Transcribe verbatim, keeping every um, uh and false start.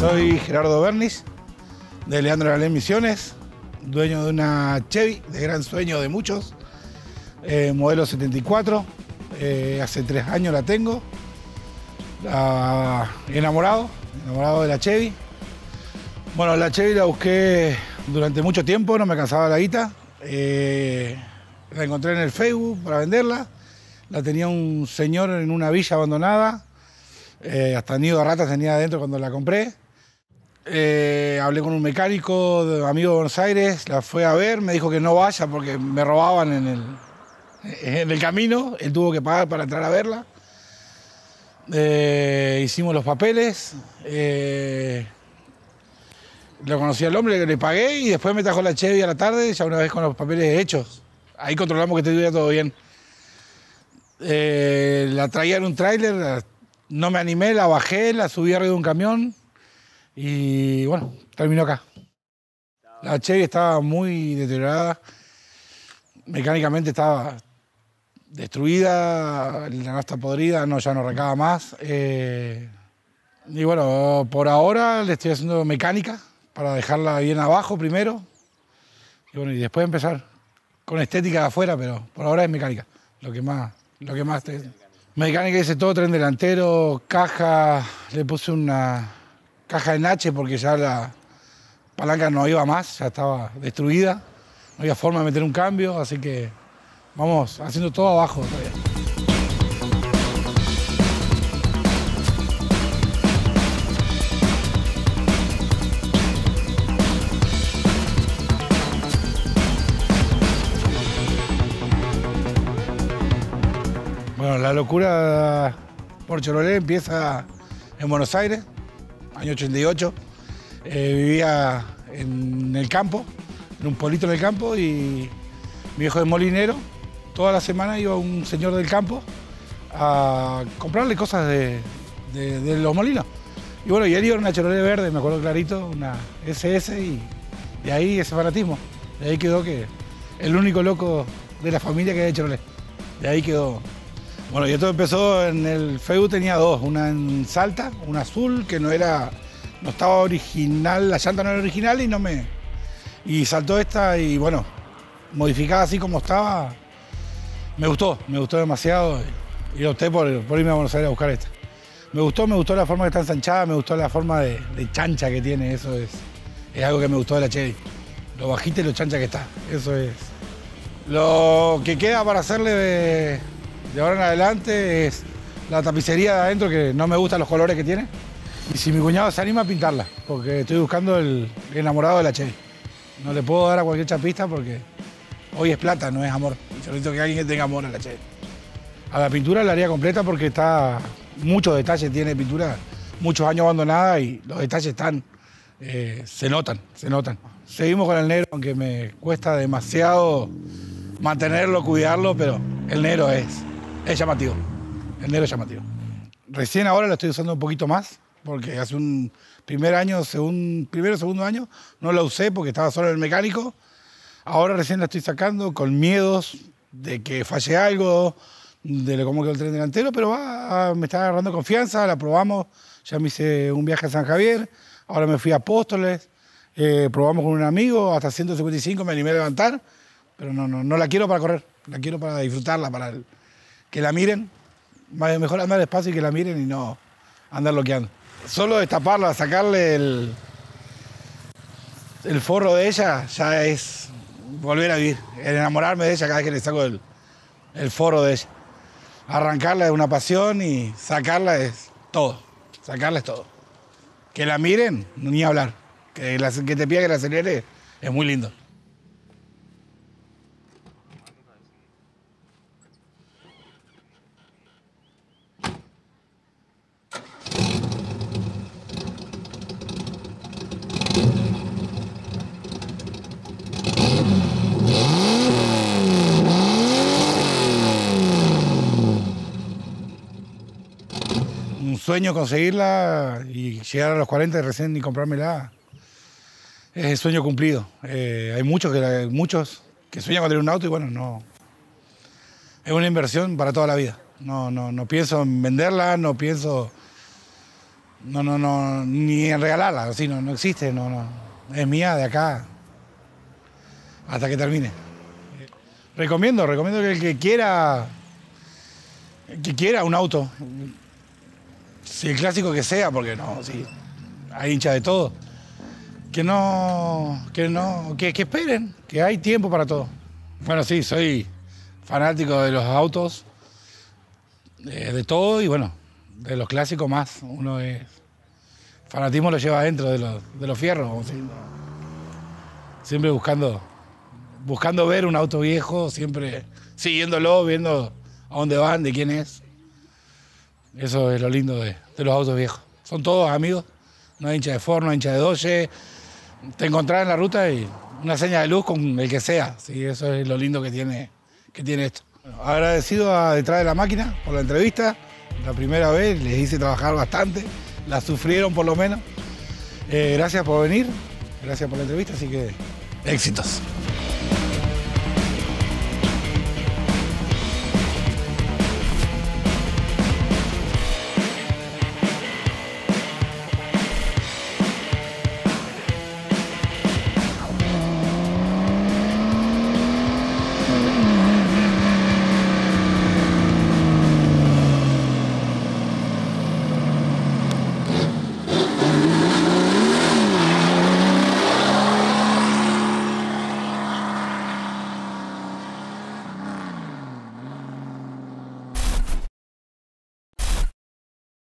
Soy Gerardo Bernis, de Leandro Galén Misiones, dueño de una Chevy, de gran sueño de muchos, eh, modelo setenta y cuatro, eh, hace tres años la tengo, la, enamorado, enamorado de la Chevy. Bueno, la Chevy la busqué durante mucho tiempo, no me cansaba la guita, eh, la encontré en el Facebook para venderla, la tenía un señor en una villa abandonada, eh, hasta nido de ratas tenía adentro cuando la compré. Eh, hablé con un mecánico, de, amigo de Buenos Aires, la fue a ver, me dijo que no vaya porque me robaban en el, en el camino, él tuvo que pagar para entrar a verla. Eh, hicimos los papeles, eh, lo conocí al hombre, le pagué y después me trajo la Chevy a la tarde, ya una vez con los papeles hechos. Ahí controlamos que estuviera todo bien. Eh, la traía en un tráiler, no me animé, la bajé, la subí arriba de un camión. Y bueno, terminó acá. La Chevy estaba muy deteriorada, mecánicamente estaba destruida, la nafta podrida, no, ya no recaba más. Eh, y bueno, por ahora le estoy haciendo mecánica para dejarla bien abajo primero. Y bueno, y después empezar con estética de afuera, pero por ahora es mecánica, lo que más, lo que más te... Mecánica hice todo, tren delantero, caja, le puse una caja en H porque ya la palanca no iba más, ya estaba destruida, no había forma de meter un cambio, así que vamos haciendo todo abajo todavía. Bueno, la locura por Chevrolet empieza en Buenos Aires, año ochenta y ocho. Eh, vivía en el campo, en un pueblito en el campo, y mi viejo es molinero. Toda la semana iba un señor del campo a comprarle cosas de, de, de los molinos. Y bueno, y él iba en una Chevrolet verde, me acuerdo clarito, una ese ese, y de ahí ese fanatismo. De ahí quedó que el único loco de la familia que era de Chevrolet. De ahí quedó. Bueno, y esto empezó en el Facebook, tenía dos, una en Salta, una azul, que no era, no estaba original, la llanta no era original y no me... Y saltó esta y bueno, modificada así como estaba, me gustó, me gustó demasiado y opté por, por irme a Buenos Aires a buscar esta. Me gustó, me gustó la forma que está ensanchada, me gustó la forma de, de chancha que tiene, eso es, es algo que me gustó de la Chevy. Lo bajita y lo chancha que está, eso es. Lo que queda para hacerle de... De ahora en adelante es la tapicería de adentro, que no me gustan los colores que tiene. Y si mi cuñado se anima a pintarla, porque estoy buscando el enamorado de la Chevy. No le puedo dar a cualquier chapista porque hoy es plata, no es amor. Yo necesito que alguien tenga amor a la Chevy. A la pintura la haría completa porque está muchos detalles, tiene pintura, muchos años abandonada y los detalles están, eh, se notan, se notan. Seguimos con el negro, aunque me cuesta demasiado mantenerlo, cuidarlo, pero el negro es... Es llamativo, el negro es llamativo. Recién ahora lo estoy usando un poquito más, porque hace un primer año, segundo, primero segundo año, no la usé porque estaba solo en el mecánico. Ahora recién la estoy sacando con miedos de que falle algo, de cómo quedó el tren delantero, pero va, me está agarrando confianza, la probamos. Ya me hice un viaje a San Javier, ahora me fui a Apóstoles, eh, probamos con un amigo, hasta ciento cincuenta y cinco me animé a levantar, pero no, no, no la quiero para correr, la quiero para disfrutarla, para el, que la miren, mejor andar despacio y que la miren y no andar bloqueando. Solo destaparla, sacarle el, el forro de ella, ya es volver a vivir. El enamorarme de ella cada vez que le saco el, el forro de ella. Arrancarla es una pasión y sacarla es todo. Sacarla es todo. Que la miren, ni hablar. Que, la, que te pida que la acelere es muy lindo. Un sueño conseguirla y llegar a los cuarenta y recién y comprármela. Es el sueño cumplido. Eh, hay muchos que, muchos que sueñan con tener un auto y bueno, no. Es una inversión para toda la vida. No, no, no pienso en venderla, no pienso no, no, no, ni en regalarla, así no, no existe, no, no. Es mía de acá hasta que termine. Recomiendo, recomiendo que el que quiera, el que quiera un auto, si el clásico que sea, porque no, sí, hay hincha de todo, que no, que no, que, que esperen, que hay tiempo para todo. Bueno, sí, soy fanático de los autos, de, de todo y bueno, de los clásicos más. Uno es, fanatismo lo lleva adentro de los, de los fierros, como si, siempre buscando, buscando ver un auto viejo, siempre siguiéndolo, viendo a dónde van, de quién es. Eso es lo lindo de, de los autos viejos. Son todos amigos, no hay hincha de Ford, no hay hincha de Dodge. Te encontrás en la ruta y una seña de luz con el que sea. Sí, eso es lo lindo que tiene, que tiene esto. Bueno, agradecido a Detrás de la Máquina por la entrevista. La primera vez les hice trabajar bastante, la sufrieron por lo menos. Eh, gracias por venir, gracias por la entrevista, así que éxitos.